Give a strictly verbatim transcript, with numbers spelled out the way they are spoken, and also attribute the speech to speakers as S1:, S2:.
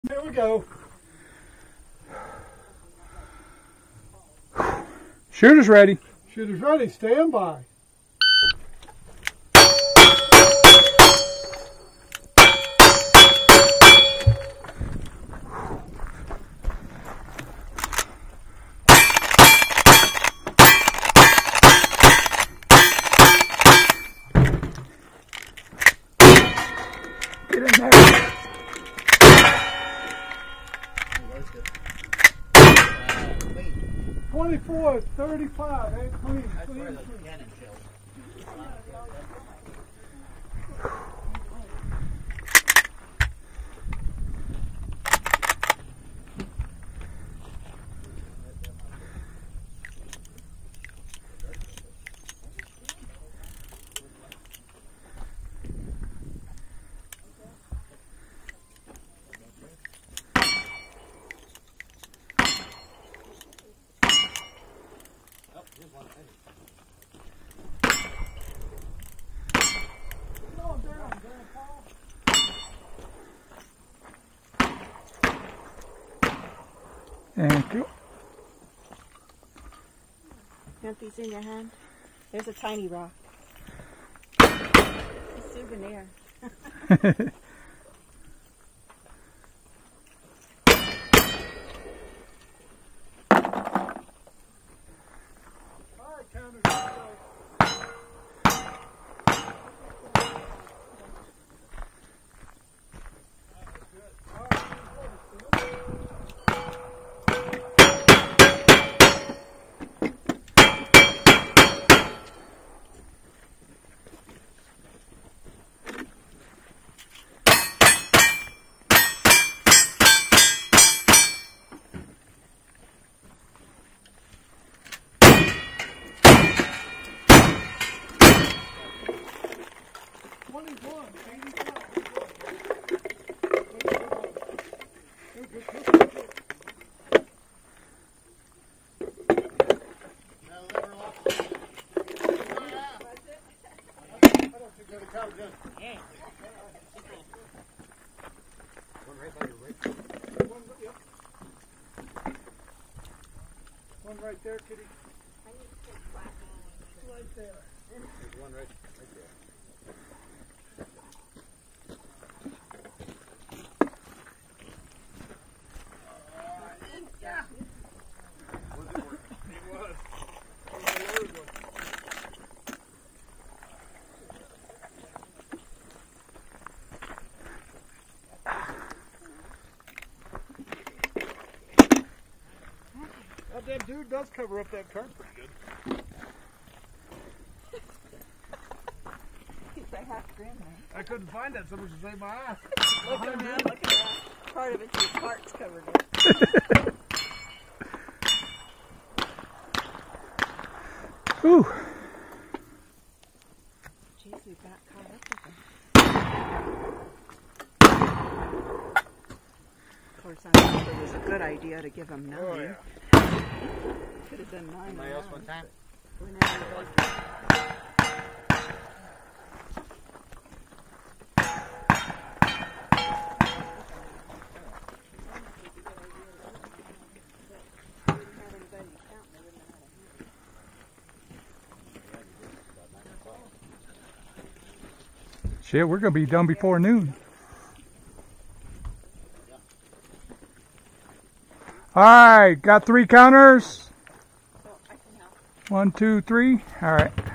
S1: There we go.
S2: Shooter's ready.
S1: Shooter's ready. Stand by.
S2: Get in there.
S1: twenty-four, thirty-five, hey, clean, clean, clean.
S2: Thank you.
S3: You want these in your hand? There's a tiny rock. A souvenir.
S1: One right there, kitty. Right there.
S4: There's one right, right there.
S1: Well, that dude does cover up that current pretty good.
S3: He's like half grin there.
S1: I couldn't find that so much to save my eye.
S3: Look at that, look at that. Part of it's his heart's covered it.
S2: Ooh.
S3: Jeez, we got caught up with him. Of course, I thought it was a good idea to give him nine.
S1: Oh, yeah.
S3: Could have done nine.
S4: Anybody else one time?
S2: Shit, we're going to be done before noon. All right, got three counters. One, two, three. All right.